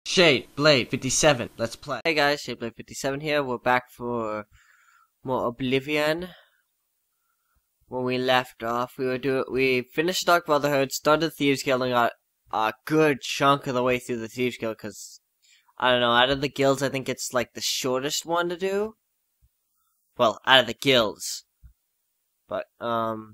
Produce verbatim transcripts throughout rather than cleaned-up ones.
Shade Blade fifty-seven, let's play. Hey guys, Shade Blade fifty-seven here. We're back for more Oblivion. When we left off, we were do we finished Dark Brotherhood, started Thieves Guild, and got a good chunk of the way through the Thieves Guild. Cause I don't know, out of the guilds, I think it's like the shortest one to do. Well, out of the guilds, but um,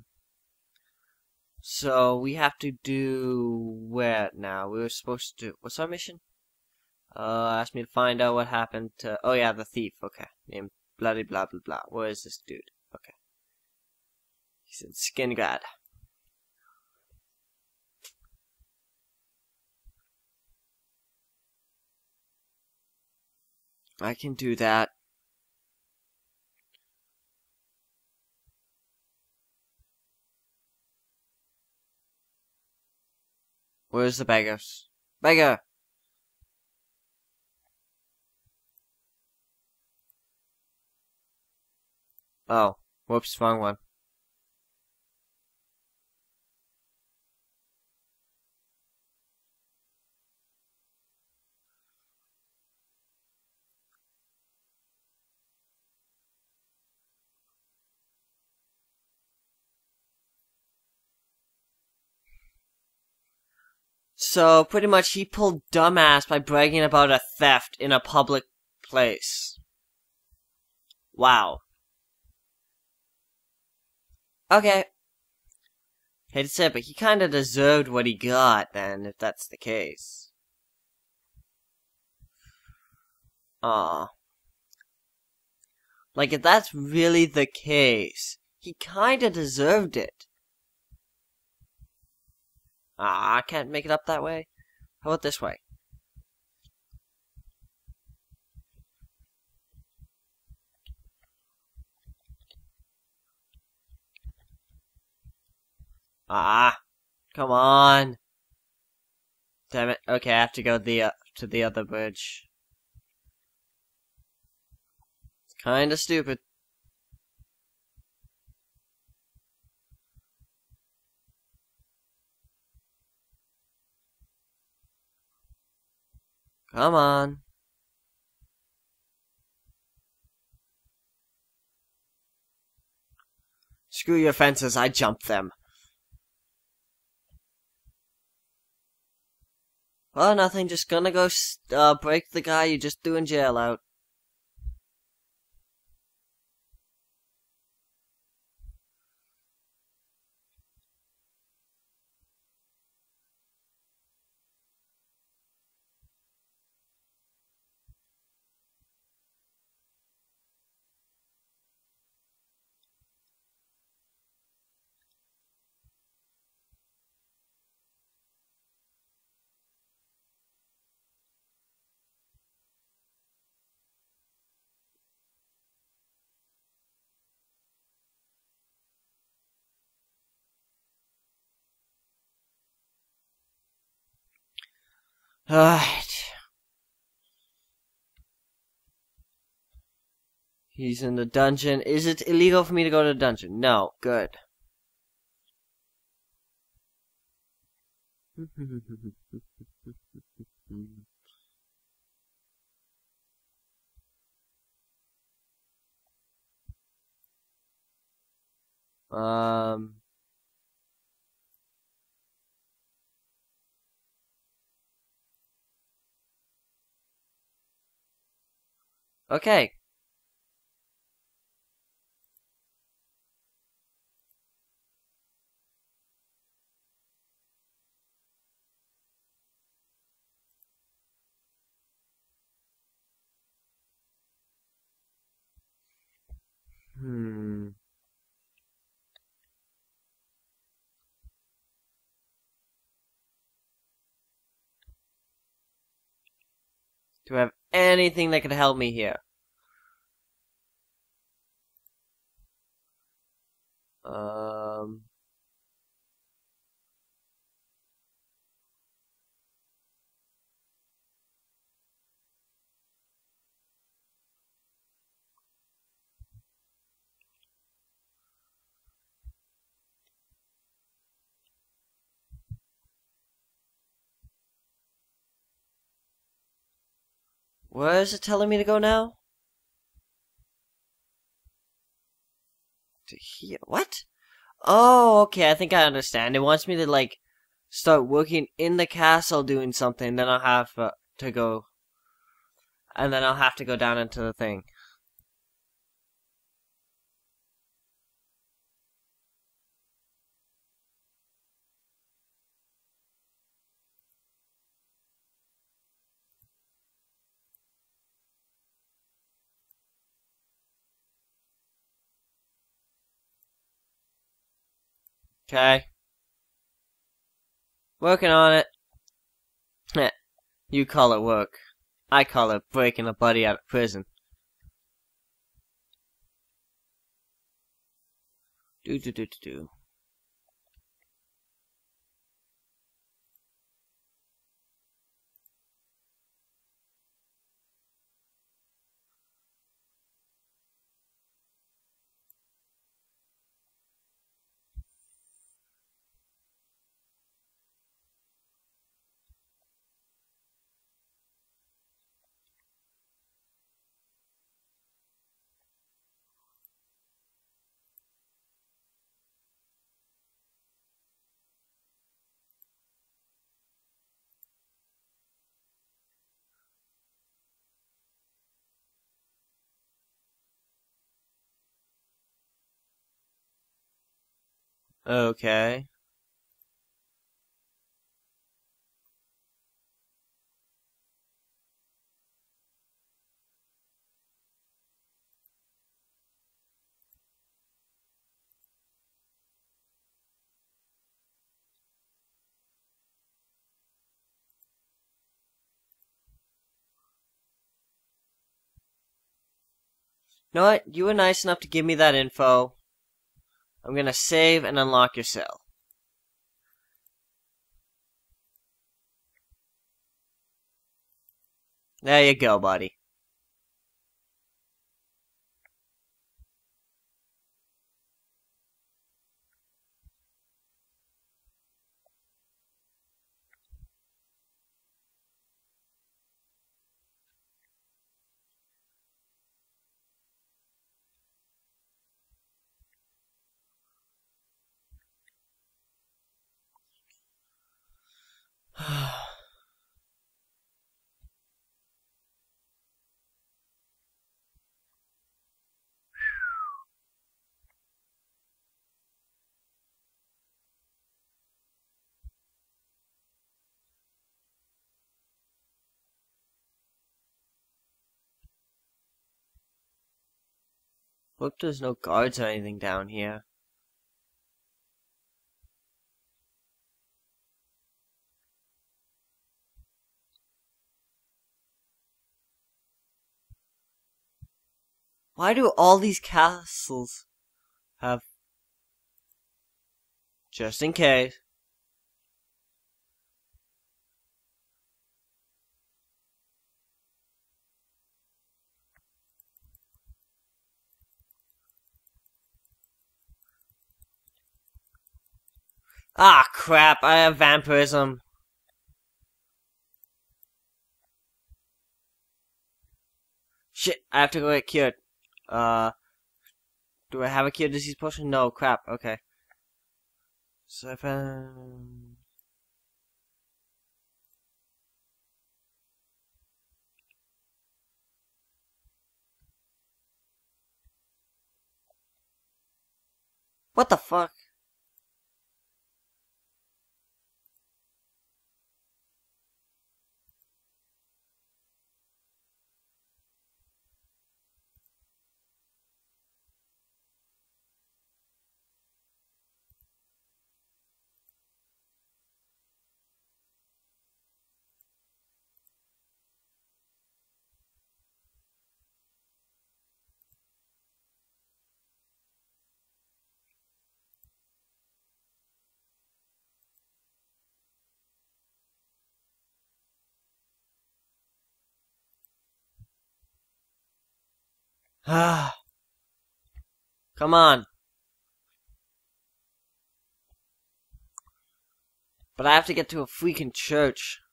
so we have to do where now? We were supposed to. What's our mission? Uh, asked me to find out what happened to. Oh yeah, the thief. Okay, named bloody blah blah blah. Where is this dude? Okay, he's in Skingrad. I can do that. Where's the beggars? Beggar! Oh, whoops, wrong one. So, pretty much, he pulled dumbass by bragging about a theft in a public place. Wow. Okay. Hate to say it, but he kinda deserved what he got, then, if that's the case. Aw. Like, if that's really the case, he kinda deserved it. Ah, I can't make it up that way. How about this way? Ah, come on. Damn it. Okay, I have to go the uh, to the other bridge. It's kinda stupid. Come on. Screw your fences, I jumped them. Well, nothing, just gonna go uh, break the guy you just threw in jail out. Alright. He's in the dungeon. Is it illegal for me to go to the dungeon? No. Good. um... Okay. Hmm. Do I have anything that could help me here? Um... Where is it telling me to go now? To here? What? Oh, okay, I think I understand. It wants me to, like, start working in the castle doing something, then I'll have uh, to go... And then I'll have to go down into the thing. Okay. Working on it. Heh. You call it work. I call it breaking a buddy out of prison. Do do do do do. Okay. You know what? You were nice enough to give me that info. I'm gonna save and unlock your cell. There you go, buddy. Hope there's no guards or anything down here. Why do all these castles have... Just in case. Ah, crap, I have vampirism. Shit, I have to go get cured. Uh, do I have a cure disease potion? No, crap, okay. Seven... What the fuck? Ah. Come on. But I have to get to a freaking church.